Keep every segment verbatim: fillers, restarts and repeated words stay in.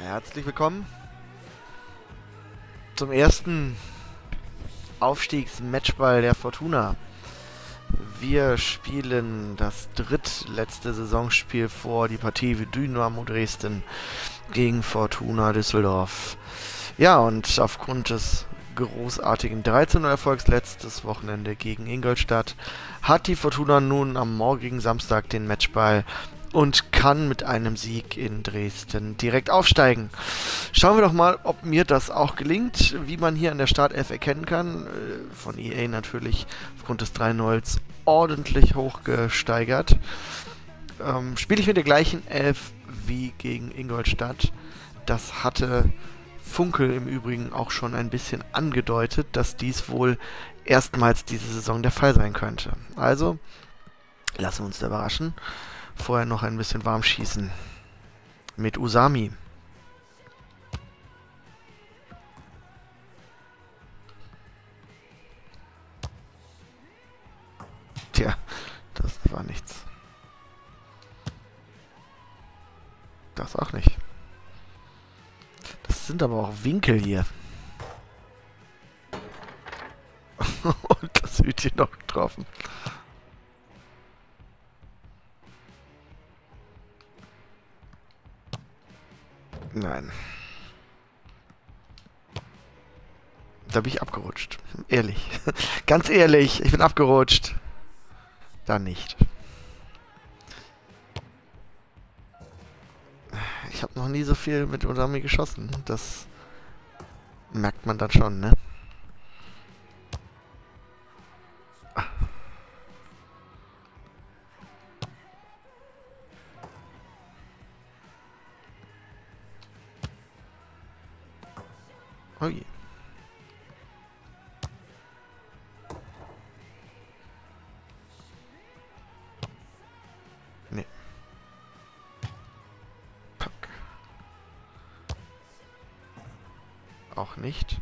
Herzlich willkommen zum ersten Aufstiegsmatchball der Fortuna. Wir spielen das drittletzte Saisonspiel vor, die Partie wie Dynamo Dresden gegen Fortuna Düsseldorf. Ja, und aufgrund des großartigen drei zu null Erfolgs letztes Wochenende gegen Ingolstadt hat die Fortuna nun am morgigen Samstag den Matchball und kann mit einem Sieg in Dresden direkt aufsteigen. Schauen wir doch mal, ob mir das auch gelingt, wie man hier an der Startelf erkennen kann. Von E A natürlich aufgrund des drei null ordentlich hochgesteigert. Ähm, spiele ich mit der gleichen Elf wie gegen Ingolstadt. Das hatte Funkel im Übrigen auch schon ein bisschen angedeutet, dass dies wohl erstmals diese Saison der Fall sein könnte. Also, lassen wir uns da überraschen. Vorher noch ein bisschen warm schießen mit Usami. Tja, das war nichts. Das auch nicht. Das sind aber auch Winkel hier. Und das Hütchen noch getroffen. Nein. Da bin ich abgerutscht. Ehrlich. Ganz ehrlich, ich bin abgerutscht. Da nicht. Ich habe noch nie so viel mit Usami geschossen. Das merkt man dann schon, ne? Oh je. Nee. Pack. Auch nicht.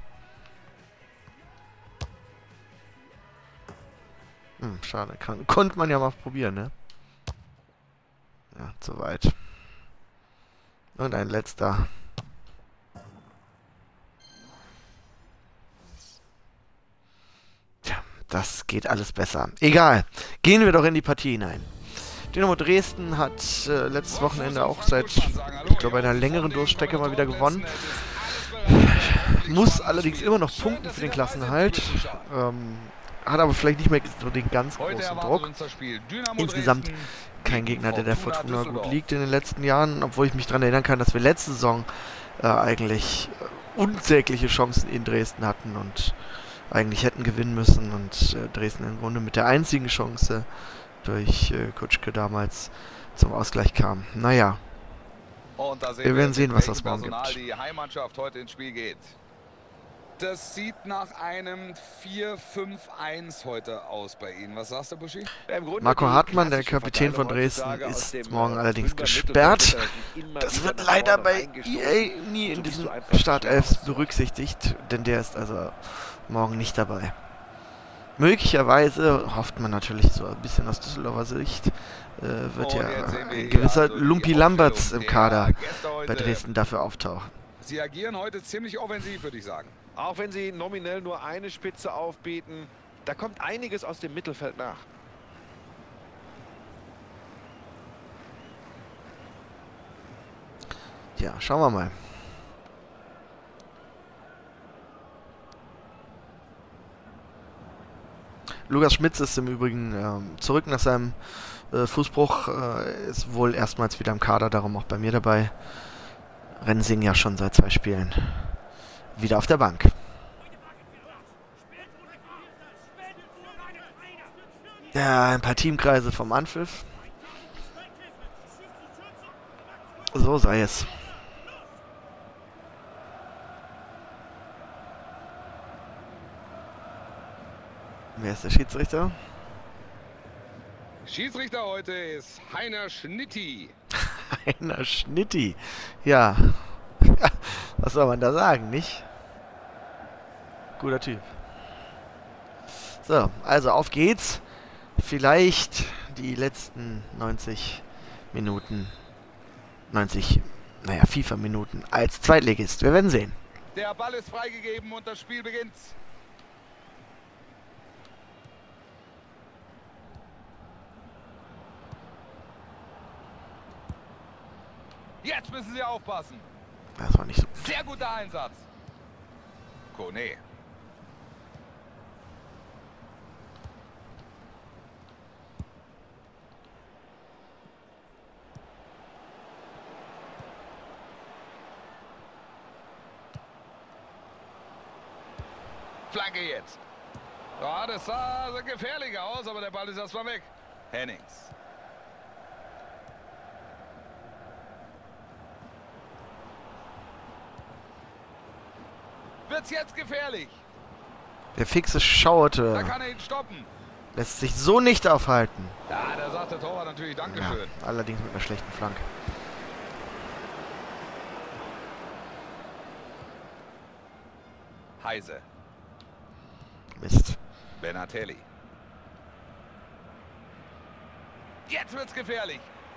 Hm, schade. Kann, konnte man ja mal probieren, ne? Ja, zu weit. Und ein letzter. Das geht alles besser. Egal. Gehen wir doch in die Partie hinein. Dynamo Dresden hat äh, letztes Wochenende auch seit, ich glaube, einer längeren Durststrecke mal wieder gewonnen. Muss allerdings immer noch punkten für den Klassenerhalt. Ähm, hat aber vielleicht nicht mehr so den ganz großen Druck. Insgesamt kein Gegner, der der Fortuna gut liegt in den letzten Jahren. Obwohl ich mich daran erinnern kann, dass wir letzte Saison äh, eigentlich unsägliche Chancen in Dresden hatten und eigentlich hätten gewinnen müssen und äh, Dresden im Grunde mit der einzigen Chance durch äh, Kutschke damals zum Ausgleich kam. Naja, und da sehen wir werden sehen, was das morgen Personal gibt. Die Heimmannschaft heute ins Spiel geht. Das sieht nach einem vier fünf eins heute aus bei Ihnen. Was sagst du, Buschi? Marco Hartmann, der Kapitän von Dresden, ist morgen allerdings gesperrt. Das wird leider bei E A nie in diesen Startelfs berücksichtigt, denn der ist also morgen nicht dabei. Möglicherweise, hofft man natürlich so ein bisschen aus Düsseldorfer Sicht, äh, wird ja ein gewisser Lumpi Lamberts im Kader bei Dresden dafür auftauchen. Sie agieren heute ziemlich offensiv, würde ich sagen. Auch wenn sie nominell nur eine Spitze aufbieten, da kommt einiges aus dem Mittelfeld nach. Ja, schauen wir mal. Lukas Schmitz ist im Übrigen ähm, zurück nach seinem äh, Fußbruch, äh, ist wohl erstmals wieder im Kader, darum auch bei mir dabei. Rensing ja schon seit zwei Spielen wieder auf der Bank. Ja, ein paar Teamkreise vom Anpfiff. So sei es. Wer ist der Schiedsrichter? Schiedsrichter heute ist Heiner Schnitti. Heiner Schnitti. Ja. Was soll man da sagen, nicht? Guter Typ. So, also auf geht's. Vielleicht die letzten neunzig Minuten, neunzig naja, FIFA-Minuten als Zweitligist. Wir werden sehen. Der Ball ist freigegeben und das Spiel beginnt. Jetzt müssen sie aufpassen. Das war nicht so gut. Sehr guter Einsatz. Kone. Flanke jetzt. Ja, das sah gefährlich aus, aber der Ball ist erstmal weg. Hennings. Wird's jetzt gefährlich? Der fixe Da Schauerte kann er ihn stoppen. lässt sich so nicht aufhalten. Ja, da sagt der Torwart natürlich Dankeschön. Ja, allerdings mit einer schlechten Flanke. Heise. Mist. Benatelli. Jetzt wird's gefährlich.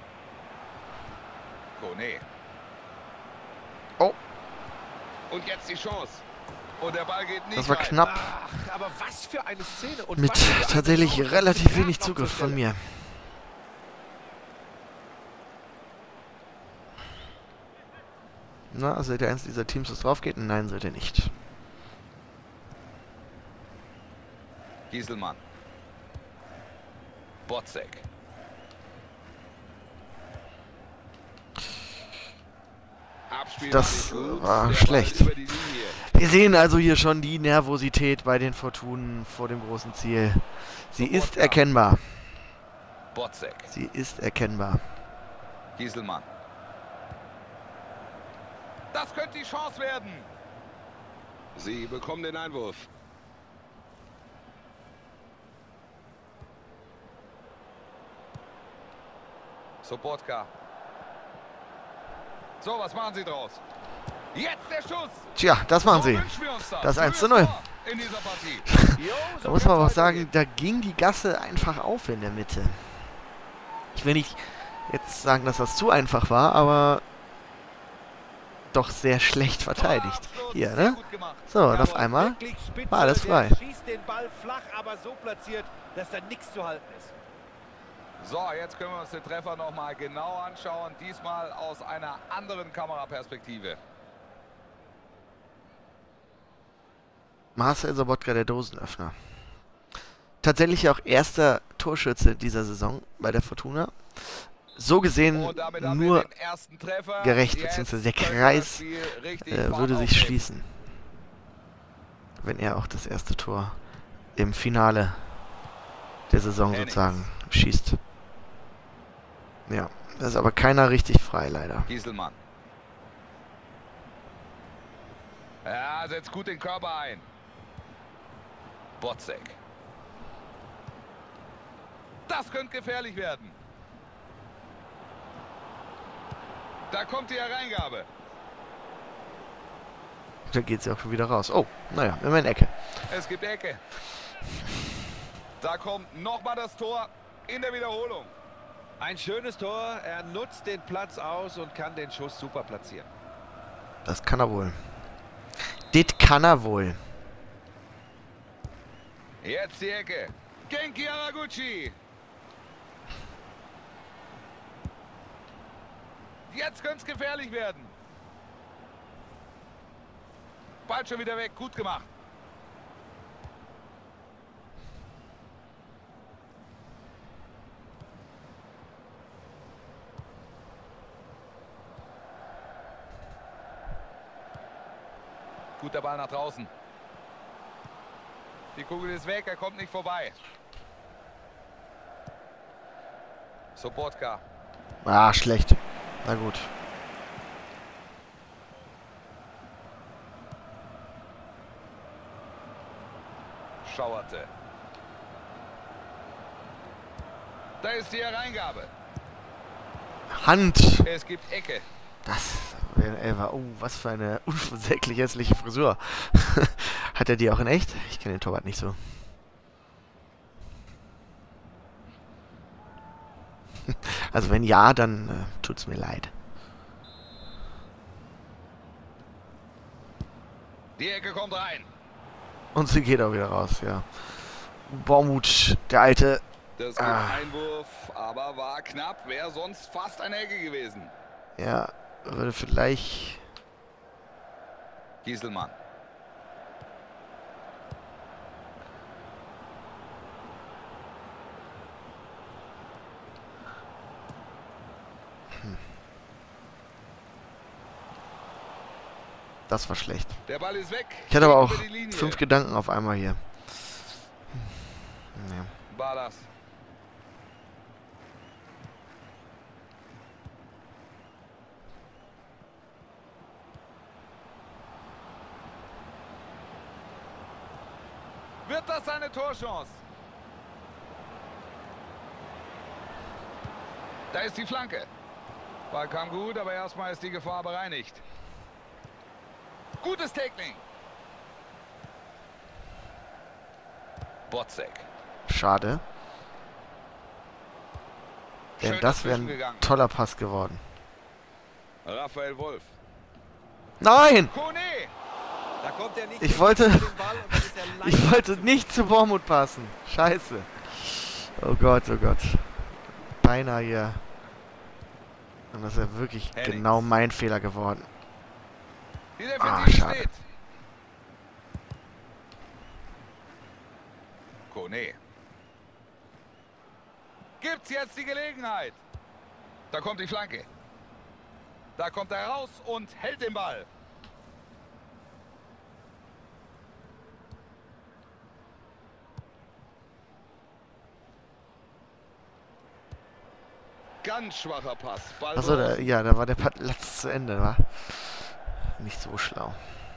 Kone. Oh, Und jetzt die Chance. Und der Ball geht nicht das war rein. knapp. Ach, aber was für eine Szene. Und Mit was für eine tatsächlich Chance. relativ Ja, wenig noch Zugriff zur von Stelle. mir. Na, seht ihr eins dieser Teams, das drauf geht? Nein, seht ihr nicht. Gieselmann. Botzek. Abspiel Das war nicht gut. war Der Ball schlecht. über die Linie. Wir sehen also hier schon die Nervosität bei den Fortunen vor dem großen Ziel. Sie ist erkennbar. Botzek. Sie ist erkennbar. Gieselmann. Das könnte die Chance werden. Sie bekommen den Einwurf. Sobotka. So, was machen Sie draus? Jetzt der Schuss. Tja, das machen So sie. wünschen wir uns Das eins zu Frühes null. Tor in dieser Partie. Jo, Da so muss man aber auch kann's sagen, weitergehen. da ging die Gasse einfach auf in der Mitte. Ich will nicht jetzt sagen, dass das zu einfach war, aber doch sehr schlecht verteidigt. Abschluss, Hier, sehr ne? gut gemacht. So, und auf Jawohl, einmal wirklich spitze. war alles Der frei. schießt den Ball flach, aber so platziert, dass da nichts zu halten ist. So, jetzt können wir uns den Treffer noch mal genau anschauen. Diesmal aus einer anderen Kameraperspektive. Marcel Sobotka, der Dosenöffner. Tatsächlich auch erster Torschütze dieser Saison bei der Fortuna. So gesehen Und damit haben wir nur den ersten Treffer. gerecht, Jetzt beziehungsweise der könnte das Kreis Spiel richtig äh, Fahrt würde sich aufnehmen. schließen. Wenn er auch das erste Tor im Finale der Saison Hennings. sozusagen schießt. Ja, da ist aber keiner richtig frei, leider. Gieselmann. Ja, setzt gut den Körper ein. Botzek. Das könnte gefährlich werden. Da kommt die Hereingabe. Da geht sie auch schon wieder raus. Oh, naja, immer in Ecke. Es gibt Ecke. Da kommt nochmal das Tor in der Wiederholung. Ein schönes Tor. Er nutzt den Platz aus und kann den Schuss super platzieren. Das kann er wohl. Das kann er wohl. Jetzt die Ecke. Genki Haraguchi. Jetzt könnte es gefährlich werden. Ball schon wieder weg. Gut gemacht. Guter Ball nach draußen. Die Kugel ist weg, er kommt nicht vorbei. Sobotka. Ah, schlecht. Na gut. Schauerte. Da ist die Hereingabe. Hand. Es gibt Ecke. Das wäre ein Elfer. Oh, was für eine unsäglich hässliche Frisur. Hat er die auch in echt? Ich kenne den Torwart nicht so. Also wenn ja, dann äh, tut's mir leid. Die Ecke kommt rein. Und sie geht auch wieder raus, ja. Bormuth, der alte. Das gibt Ah. Einwurf, aber war knapp. Wäre sonst fast eine Ecke gewesen. Ja, würde vielleicht... Gieselmann. Das war schlecht. Der Ball ist weg. Ich hatte aber Geht auch über die Linie. fünf Gedanken auf einmal hier. Ja. Balas. Wird das eine Torchance? Da ist die Flanke. Ball kam gut, aber erstmal ist die Gefahr bereinigt. Gutes Tackling. Botzek. Schade. Denn Schön das wäre dazwischen ein gegangen. toller Pass geworden. Raphael Wolf. Nein! Kone. Da kommt er nicht Ich wollte... den Ball und dann ist er leicht. Ich wollte nicht zu Bormuth passen. Scheiße. Oh Gott, oh Gott. Beinahe hier. Und das ist ja wirklich Hennings. genau mein Fehler geworden. Die Ah, Defensive schade. steht. Kone. Gibt's jetzt die Gelegenheit? Da kommt die Flanke. Da kommt er raus und hält den Ball. Ganz schwacher Pass. Ball Achso, da, draußen. ja, da war der Platz zu Ende, war nicht so schlau.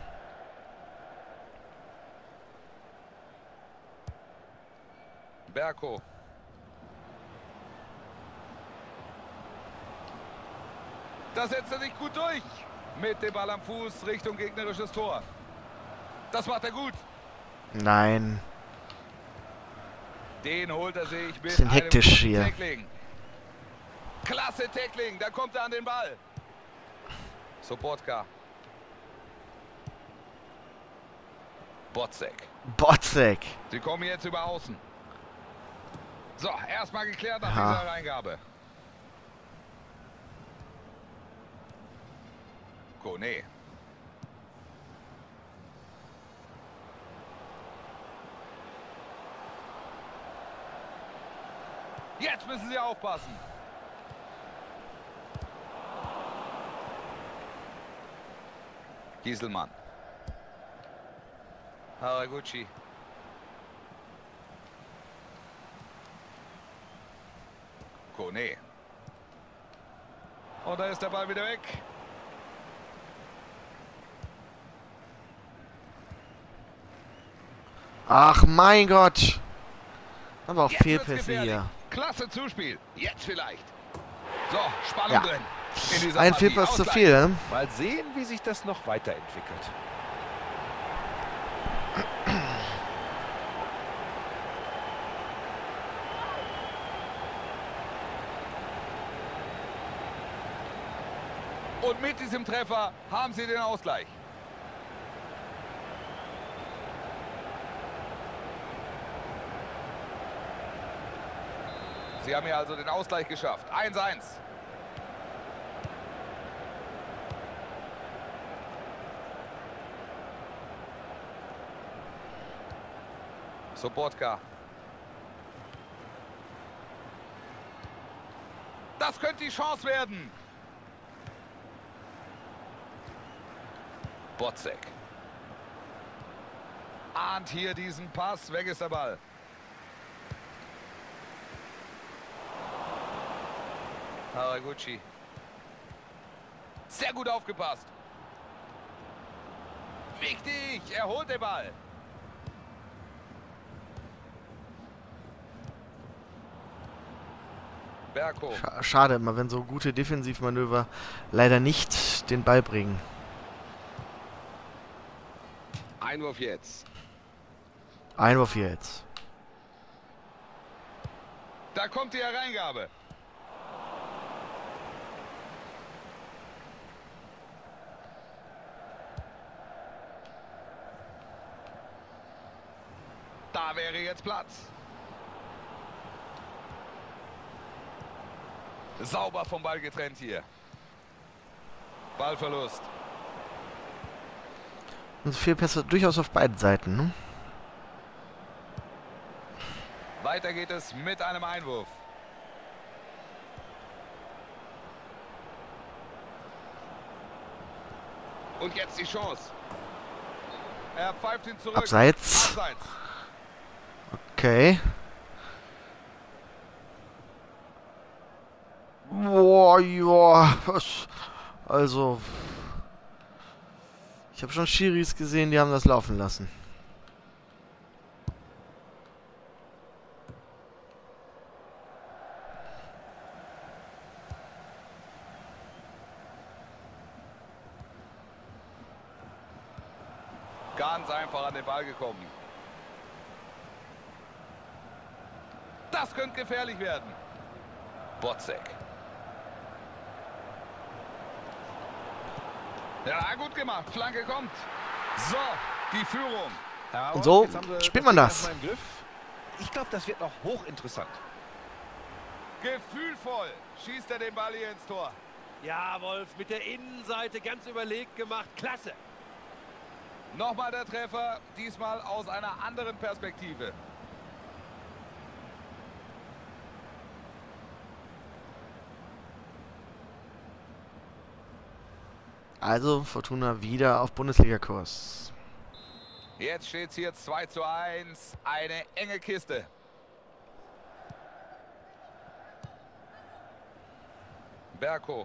Berko. Da setzt er sich gut durch. Mit dem Ball am Fuß Richtung gegnerisches Tor. Das macht er gut. Nein. Den holt er sich mit Bisschen einem hektisch guten hier. Tackling. Klasse Tackling, da kommt er an den Ball. Sobotka. Botzek. Botzek. Sie kommen jetzt über außen. So, erstmal geklärt nach Aha. dieser Reingabe. Kone. Jetzt müssen sie aufpassen. Gieselmann. Haraguchi. Kone. Und da ist der Ball wieder weg. Ach mein Gott. Aber auch Jetzt wird's Fehlpässe gefährlich. hier. Klasse Zuspiel. Jetzt vielleicht. So, Spannung Ja. drin. In dieser Ein Partie. Fehlpass zu Ausgleich. viel, ne? Mal sehen, wie sich das noch weiterentwickelt. Und mit diesem Treffer haben sie den Ausgleich. Sie haben hier also den Ausgleich geschafft. eins eins. Sobotka. Das könnte die Chance werden. Botzek. Ahnt hier diesen Pass. Weg ist der Ball. Haraguchi. Sehr gut aufgepasst. Wichtig. Er holt den Ball. Berko. Scha- Schade immer, wenn so gute Defensivmanöver leider nicht den Ball bringen. Einwurf jetzt. Einwurf jetzt. Da kommt die Hereingabe. Da wäre jetzt Platz. Sauber vom Ball getrennt hier. Ballverlust. Und Fehlpässe durchaus auf beiden Seiten, ne? Weiter geht es mit einem Einwurf. Und jetzt die Chance. Er pfeift ihn zurück. Abseits. Abseits. Okay. Boah, ja. Was? Also. Ich habe schon Schiris gesehen, die haben das laufen lassen. Ganz einfach an den Ball gekommen. Das könnte gefährlich werden. Botzek. Ja, gut gemacht. Flanke kommt. So, die Führung. Ja, Und so jetzt haben sie spielt man das. erstmal im Griff. Ich glaube, das wird noch hochinteressant. Gefühlvoll schießt er den Ball hier ins Tor. Ja, Wolf, mit der Innenseite ganz überlegt gemacht. Klasse. Nochmal der Treffer, diesmal aus einer anderen Perspektive. Also Fortuna wieder auf Bundesliga-Kurs. Jetzt steht es hier zwei zu eins. Eine enge Kiste. Berko.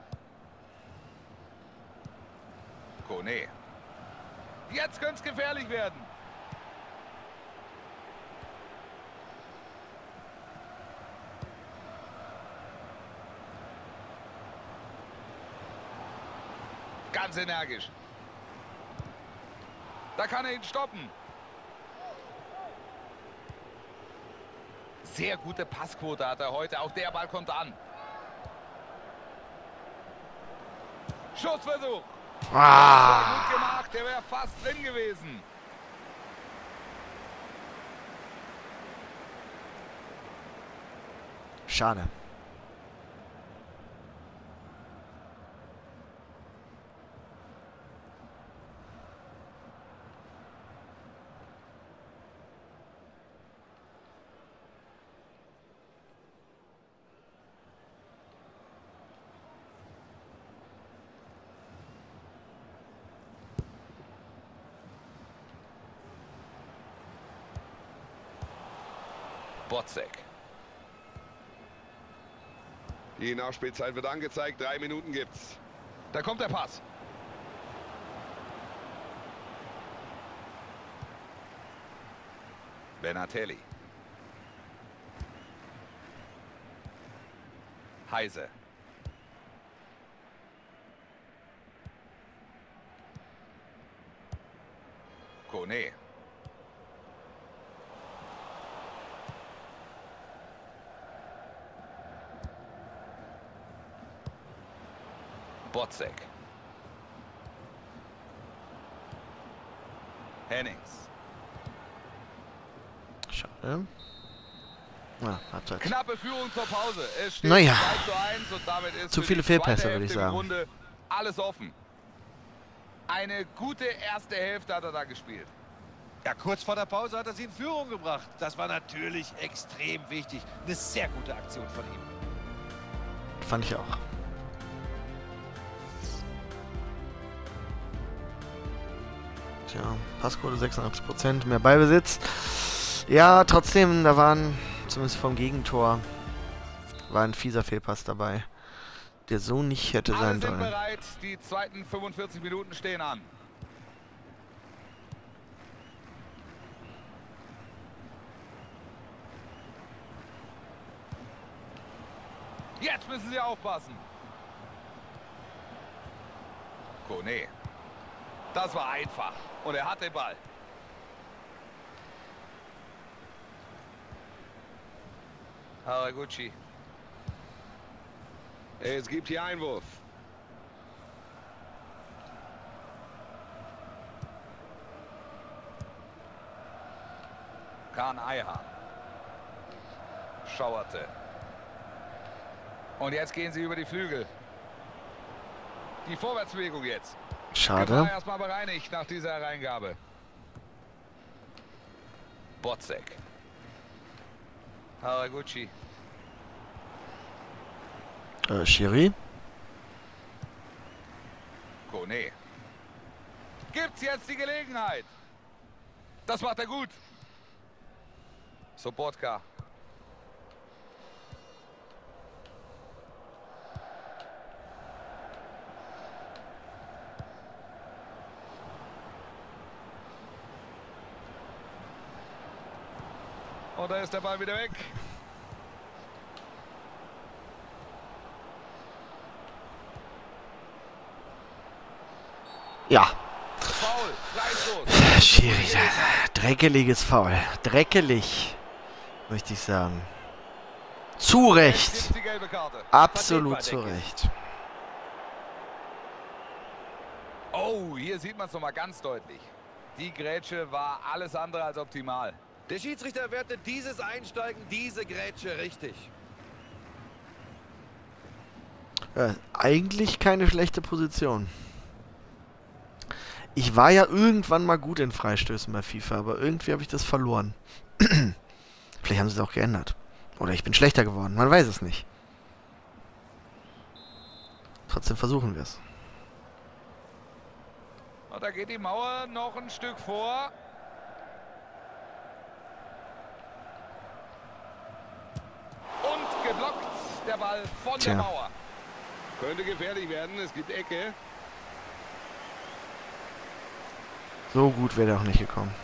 Kone. Jetzt könnte es gefährlich werden. Ganz energisch. Da kann er ihn stoppen. Sehr gute Passquote hat er heute. Auch der Ball kommt an. Schussversuch. Ah. Sehr gut gemacht. Der wäre fast drin gewesen. Schade. Botzek. Die Nachspielzeit wird angezeigt. Drei Minuten gibt's. Da kommt der Pass. Benatelli. Heise. Kone. Botzek. Hennings. Schade. Ja, Halbzeit. Knappe Führung zur Pause. Es steht Naja. zwei zu eins und damit ist Zu für viele die zweite Fehlpässe, würde ich Hälfte im sagen. Grunde alles offen. Eine gute erste Hälfte hat er da gespielt. Ja, kurz vor der Pause hat er sie in Führung gebracht. Das war natürlich extrem wichtig. Eine sehr gute Aktion von ihm. Fand ich auch. Tja, Passquote sechsundachtzig Prozent, mehr Ballbesitz. Ja, trotzdem, da waren, zumindest vom Gegentor, war ein fieser Fehlpass dabei, der so nicht hätte Alle sein sind sollen. bereit. Die zweiten fünfundvierzig Minuten stehen an. Jetzt müssen sie aufpassen. Kone. Das war einfach. Und er hat den Ball. Haraguchi. Es gibt hier Einwurf. Kahn Eihahn. Schauerte. Und jetzt gehen sie über die Flügel. Die Vorwärtsbewegung jetzt. Schade. Erstmal bereinigt nach dieser Hereingabe. Botzek. Haraguchi. Äh, Schiri. Kone. Gibt's jetzt die Gelegenheit? Das macht er gut. Sobotka. Und da ist der Ball wieder weg. Ja. Foul. Freistoß. Schiri. Dreckeliges Foul. Dreckelig. Möchte ich sagen. Zu Recht. Jetzt gibt's die gelbe Karte. Absolut Vertretbar, zu denke ich. Recht. Oh, hier sieht man es nochmal ganz deutlich. Die Grätsche war alles andere als optimal. Der Schiedsrichter wertet dieses Einsteigen, diese Grätsche richtig. Ja, eigentlich keine schlechte Position. Ich war ja irgendwann mal gut in Freistößen bei FIFA, aber irgendwie habe ich das verloren. Vielleicht haben sie es auch geändert. Oder ich bin schlechter geworden, man weiß es nicht. Trotzdem versuchen wir es. Und da geht die Mauer noch ein Stück vor. Und geblockt der Ball von Tja. der Mauer. Könnte gefährlich werden, es gibt Ecke. So gut wäre er auch nicht gekommen.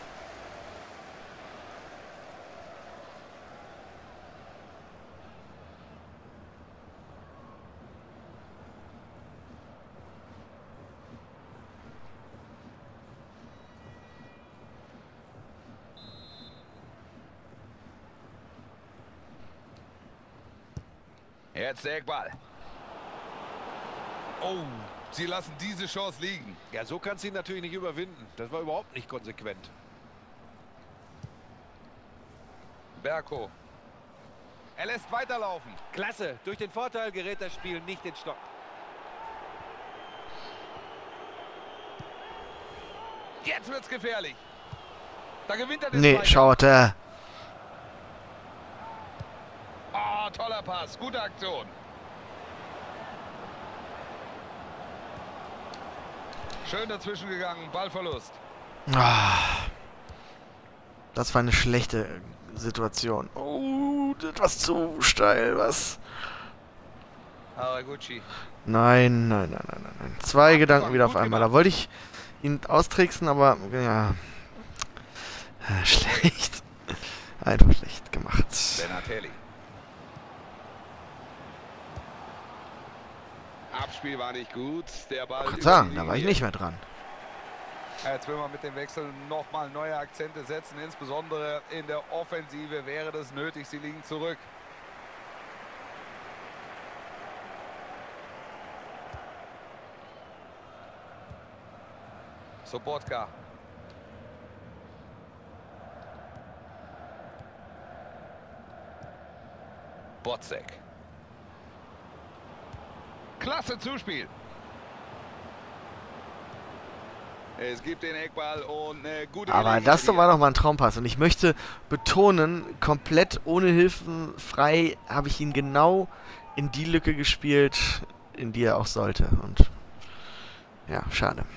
Jetzt der Eckball. Oh, sie lassen diese Chance liegen. Ja, so kannst du ihn natürlich nicht überwinden. Das war überhaupt nicht konsequent. Berko. Er lässt weiterlaufen. Klasse. Durch den Vorteil gerät das Spiel nicht in Stock. Jetzt wird's gefährlich. Da gewinnt er den Nee, Zweikampf. schaut er. Oh, toller Pass. Gute Aktion. Schön dazwischen gegangen. Ballverlust. Ah, das war eine schlechte Situation. Oh, etwas zu steil, was? Haraguchi. Nein, nein, nein, nein, nein, nein. Zwei Ach, Gedanken gut wieder auf einmal. gemacht. Da wollte ich ihn austricksen, aber ja. Ah, schlecht. Einfach schlecht gemacht. Benatelli. Abspiel war nicht gut. Der Ball. Ich kann über sagen, die da war ich Linie. nicht mehr dran. Ja, jetzt will man mit dem Wechsel nochmal neue Akzente setzen. Insbesondere in der Offensive wäre das nötig. Sie liegen zurück. Sobotka. Botzek. Klasse Zuspiel. Es gibt den Eckball und eine gute Aber Gelegenheit das hier. war doch mal ein Traumpass. Und ich möchte betonen, komplett ohne Hilfen frei habe ich ihn genau in die Lücke gespielt, in die er auch sollte. Und ja, schade.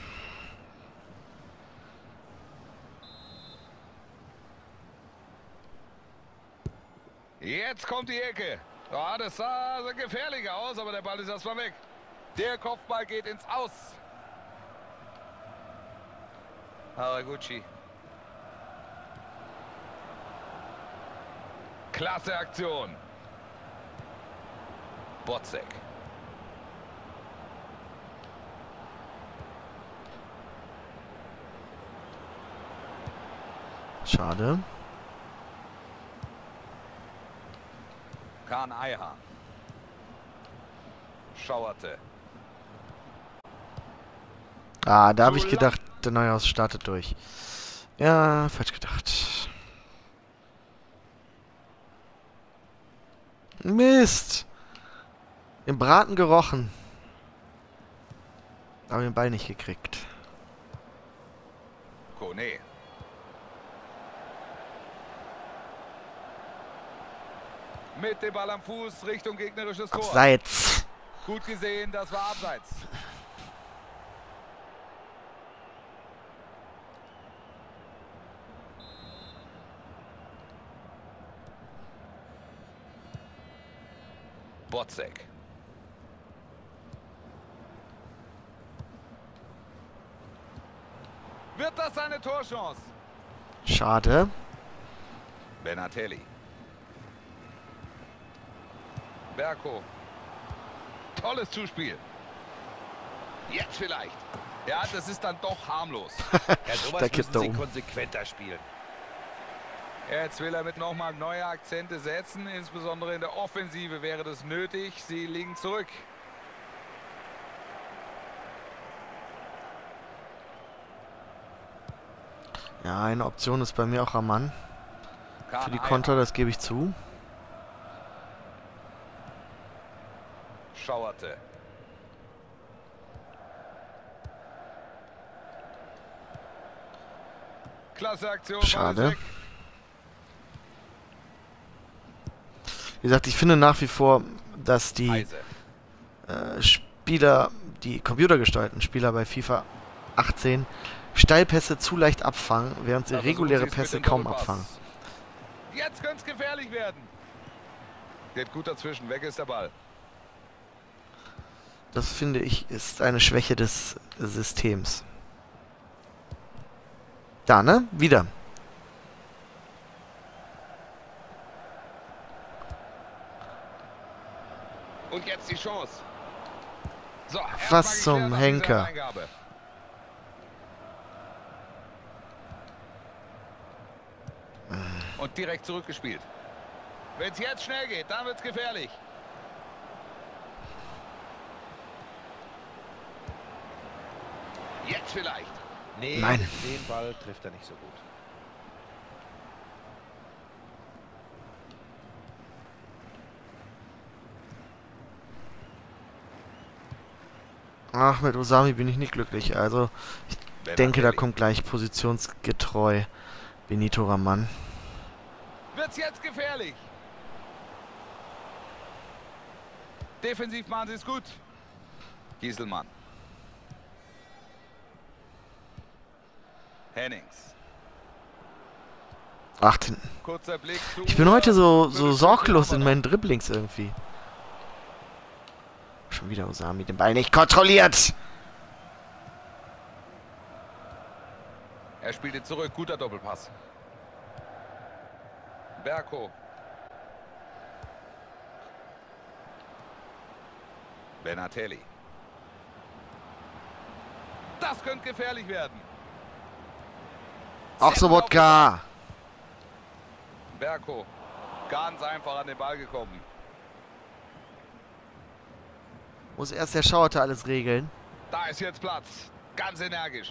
Jetzt kommt die Ecke. Ja, das sah so gefährlich aus, aber der Ball ist erstmal weg. Der Kopfball geht ins Aus. Haraguchi. Klasse Aktion. Botzek. Schade. Kahn Eihahn. Schauerte. Ah, da habe Zu ich gedacht, der Neuhaus startet durch. Ja, falsch gedacht. Mist! Im Braten gerochen. Aber den Ball nicht gekriegt. Kone. Mit dem Ball am Fuß Richtung gegnerisches Tor. Abseits. Gut gesehen, das war abseits. Botzek. Wird das seine Torchance? Schade. Benatelli. Berko. Tolles Zuspiel. Jetzt vielleicht. Ja, das ist dann doch harmlos. Ja, sowas Da kippt müssen er sie um. konsequenter spielen. Jetzt will er mit nochmal neue Akzente setzen. Insbesondere in der Offensive wäre das nötig. Sie liegen zurück. Ja, eine Option ist bei mir auch Raman. Für die Kahn Konter, das gebe ich zu. Schauerte. Klasse Aktion. Schade. Wie gesagt, ich finde nach wie vor, dass die Heise. äh, Spieler, die computergesteuerten Spieler bei FIFA achtzehn, Steilpässe zu leicht abfangen, während sie Da versuchen reguläre sie es mit Pässe dem kaum Doppelpass. abfangen. Jetzt könnte es gefährlich werden. Geht gut dazwischen. Weg ist der Ball. Das finde ich ist eine Schwäche des Systems. Da, ne? Wieder. Und jetzt die Chance. So, erst Was mal geklärt zum nach dieser Henker. Eingabe. Und direkt zurückgespielt. Wenn es jetzt schnell geht, dann wird es gefährlich. Jetzt vielleicht. Nee, Nein. den Ball trifft er nicht so gut. Ach, mit Osami bin ich nicht glücklich. Also, ich denke, da Benatelli. kommt gleich positionsgetreu Benito Raman. Wird's jetzt gefährlich. Defensiv machen sie es gut. Gieselmann. Hennings. Ach, den- Kurzer Blick zu ich bin heute so, so Viertelstündchen sorglos haben in wir meinen Dribblings irgendwie. Schon wieder Osami, den Ball nicht kontrolliert. noch. Er spielt ihn zurück. Guter Doppelpass. Berko. Benatelli. Das könnte gefährlich werden. Auch Sobotka. Berko. Ganz einfach an den Ball gekommen. Muss erst der Schauerte alles regeln. Da ist jetzt Platz. Ganz energisch.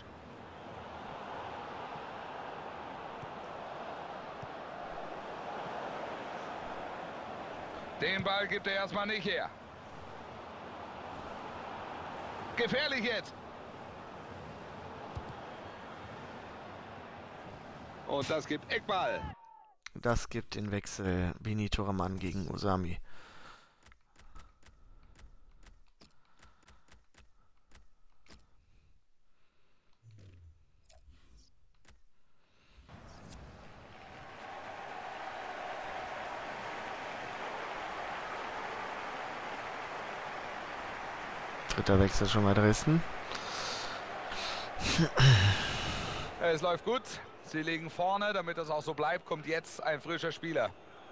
Den Ball gibt er erstmal nicht her. Gefährlich jetzt. Und das gibt Eckball. Das gibt den Wechsel Benito Raman gegen Osami. Dritter Wechsel schon bei Dresden. Es läuft gut. Sie liegen vorne, damit das auch so bleibt, kommt jetzt ein frischer Spieler.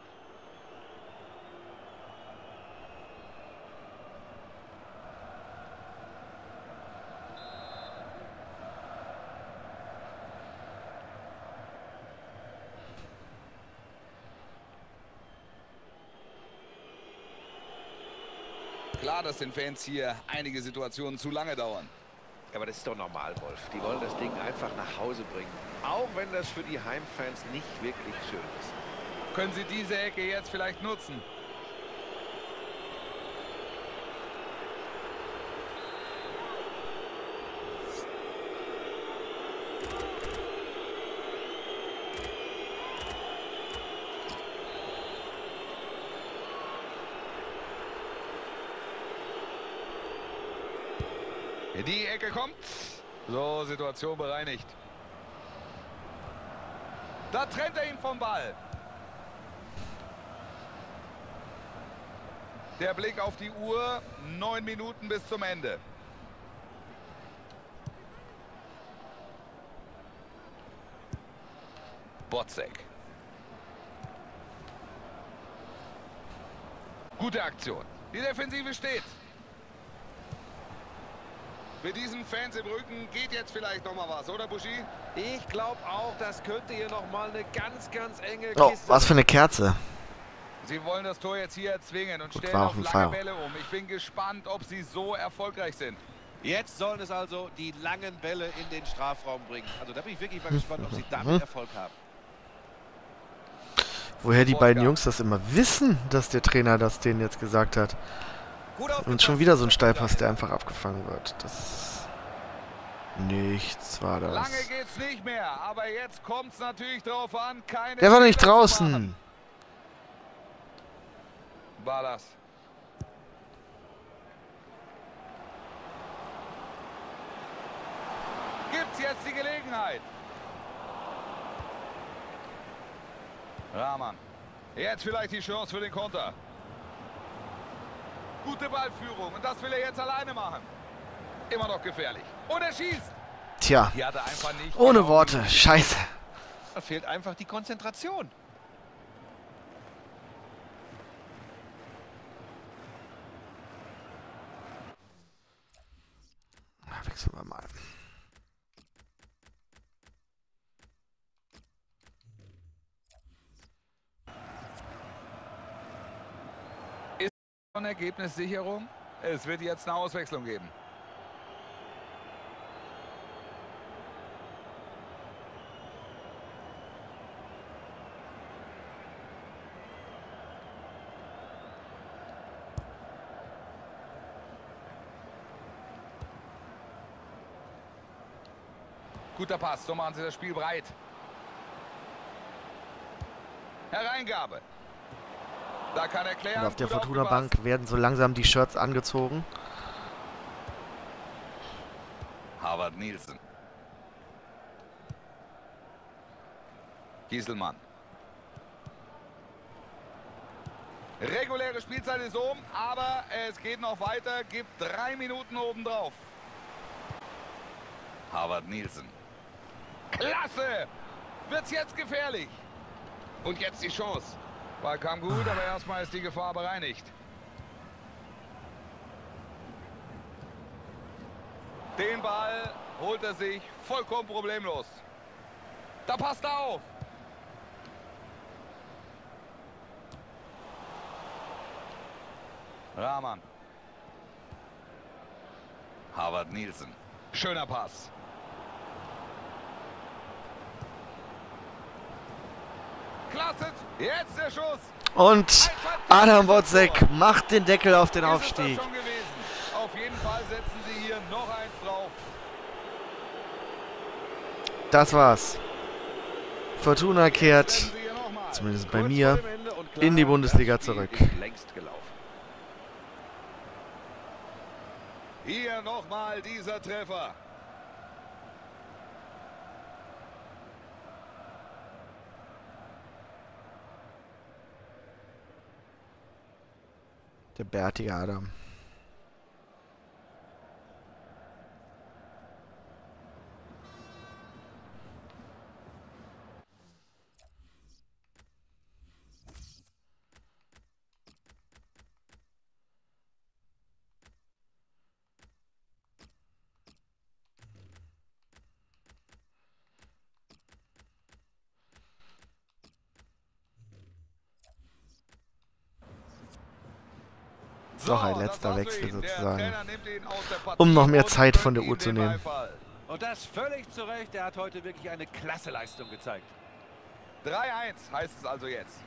Klar, dass den Fans hier einige Situationen zu lange dauern. Aber das ist doch normal, Wolf. Die wollen das Ding einfach nach Hause bringen. Auch wenn das für die Heimfans nicht wirklich schön ist. Können Sie diese Ecke jetzt vielleicht nutzen? In die Ecke kommt. So, Situation bereinigt. Da trennt er ihn vom Ball. Der Blick auf die Uhr. Neun Minuten bis zum Ende. Botzek. Gute Aktion. Die Defensive steht. Mit diesen Fans im Rücken geht jetzt vielleicht noch mal was, oder Buschi? Ich glaube auch, das könnte hier noch mal eine ganz, ganz enge Oh, Kiste. was für eine Kerze. Sie wollen das Tor jetzt hier erzwingen und Gut, stellen war auf auch ein lange Foul. Bälle um. Ich bin gespannt, ob sie so erfolgreich sind. Jetzt sollen es also die langen Bälle in den Strafraum bringen. Also da bin ich wirklich mal gespannt, ob sie damit Erfolg haben. Woher die beiden Jungs das immer wissen, dass der Trainer das denen jetzt gesagt hat. Und schon wieder so ein Steilpass, der einfach abgefangen wird. Das... Nichts war das. Lange geht's nicht mehr, aber jetzt kommt's natürlich drauf an, keine Der war doch nicht Fehler zu machen. draußen. Ballas. Gibt's jetzt die Gelegenheit? Rahman. Jetzt vielleicht die Chance für den Konter. Gute Ballführung und das will er jetzt alleine machen. Immer noch gefährlich. Und er schießt. Tja, Hier hat er einfach nicht ohne genau Worte. die- Scheiße. Da fehlt einfach die Konzentration. Na, wechseln wir mal. Von Ergebnissicherung. Es wird jetzt eine Auswechslung geben. Guter Pass, so machen sie das Spiel breit. Hereingabe. Da kann er klären. Und auf der gut Fortuna aufgepasst. Bank werden so langsam die Shirts angezogen. Harvard Nielsen. Gieselmann. Reguläre Spielzeit ist um, aber es geht noch weiter. Gibt drei Minuten obendrauf. Harvard Nielsen. Klasse! Wird's jetzt gefährlich? Und jetzt die Chance. Ball kam gut, aber erstmal ist die Gefahr bereinigt. Den Ball holt er sich vollkommen problemlos. Da passt er auf. Rahman. Harvard Nielsen. Schöner Pass. Klasse. Jetzt der Schuss. Und Adam Botzek macht den Deckel auf den Ist es Aufstieg. das schon gewesen? Auf jeden Fall setzen sie hier noch eins drauf. Das war's. Fortuna kehrt, Setzen sie hier noch mal. zumindest bei Kurz mir, vor dem Ende und klar, in die Bundesliga das Spiel zurück. ist längst gelaufen. Hier nochmal dieser Treffer. Der bärtige Adam. Doch ein So, letzter das war's für Wechsel ihn. Der sozusagen. Trainer nimmt ihn aus der Partie Um noch mehr und Zeit von der gönnt Uhr ihm zu den nehmen. Beifall. Und das völlig zu Recht. Er hat heute wirklich eine klasse Leistung gezeigt. drei eins heißt es also jetzt.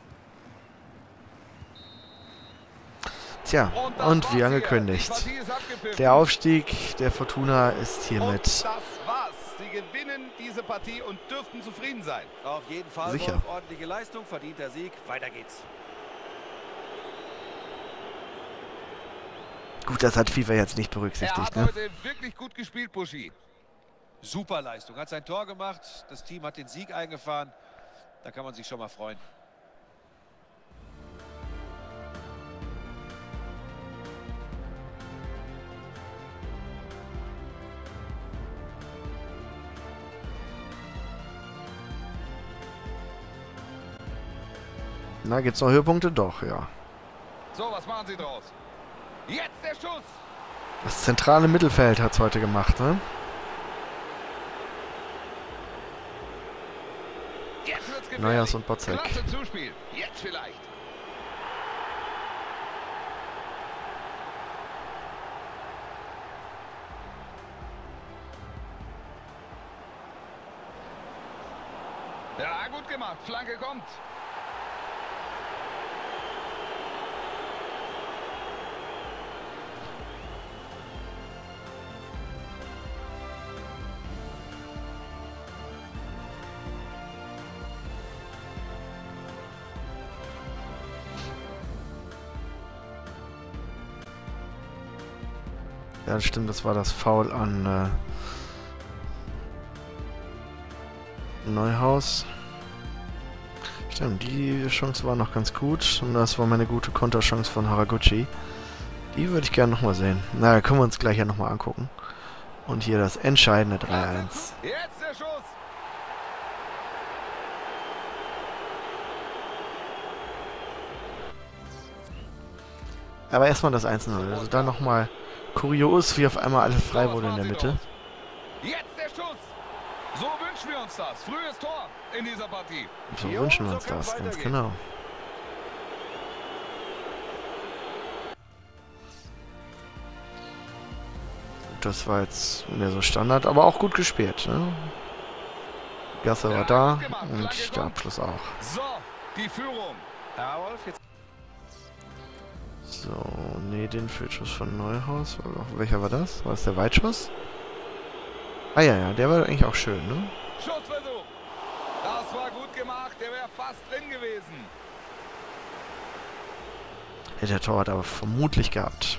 Tja, Und, das und war's wie hier. angekündigt. Die Partie ist abgepfiffen. Der Aufstieg der Fortuna ist Und hiermit das war's. Sie gewinnen diese Partie und dürften zufrieden sein. Auf jeden Fall, Sicher. Wolf, ordentliche Leistung, verdienter Sieg. Weiter geht's. Gut, das hat FIFA jetzt nicht Er berücksichtigt, hat ne? heute wirklich gut gespielt, Buschi. Super Leistung. Hat sein Tor gemacht. Das Team hat den Sieg eingefahren. Da kann man sich schon mal freuen. Na, gibt's noch Höhepunkte? Doch, ja. So, was machen Sie draus? Jetzt der Schuss. Das zentrale Mittelfeld hat's heute gemacht, ne? Jetzt wird's gefährlich. Neuers und Botzek. Klasse Zuspiel. Jetzt vielleicht. Ja, gut gemacht. Flanke kommt. Ja, das stimmt, das war das Foul an äh, Neuhaus. Stimmt, die Chance war noch ganz gut. Und das war meine gute Konterchance von Haraguchi. Die würde ich gerne nochmal sehen. Na, da können wir uns gleich ja nochmal angucken. Und hier das entscheidende drei eins. Jetzt der Schuss. Aber erstmal das eins null. Also dann nochmal kurios, wie auf einmal alles frei wurde in der Mitte. Jetzt der Schuss. So wünschen wir uns das. Frühes Tor in dieser Partie. So Jo, wünschen wir so uns kann's das, ganz weitergehen. genau. Das war jetzt mehr so Standard, aber auch gut gespielt. Ne? Gasse war da und der Abschluss auch. So, die Führung. Ja, Wolf, jetzt So, nee, den Fehlschuss von Neuhaus. Welcher war das? War das der Weitschuss? Ah ja, ja, der war eigentlich auch schön, ne? Schussversuch. Das war gut gemacht. Der wäre fast drin gewesen. Hätte der Torwart aber vermutlich gehabt.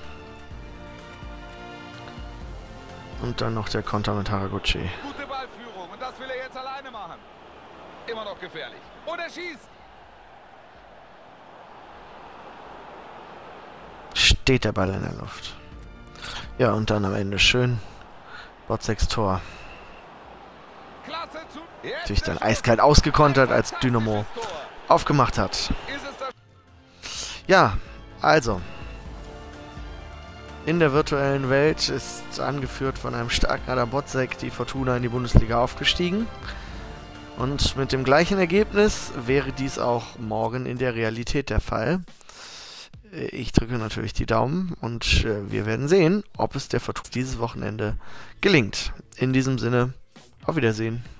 Und dann noch der Konter mit Haraguchi. Gute Ballführung. Und das will er jetzt alleine machen. Immer noch gefährlich. Und er schießt. Steht der Ball in der Luft. Ja, und dann am Ende schön Botzeks Tor. Klasse zu. Jetzt Sich der dann Schuss. eiskalt ausgekontert, als Dynamo Fantastisches Tor. aufgemacht hat. Ist es das? Ja, also. In der virtuellen Welt ist angeführt von einem starken Adam Botzek die Fortuna in die Bundesliga aufgestiegen. Und mit dem gleichen Ergebnis wäre dies auch morgen in der Realität der Fall. Ich drücke natürlich die Daumen und äh, wir werden sehen, ob es der Fortuna dieses Wochenende gelingt. In diesem Sinne, auf Wiedersehen.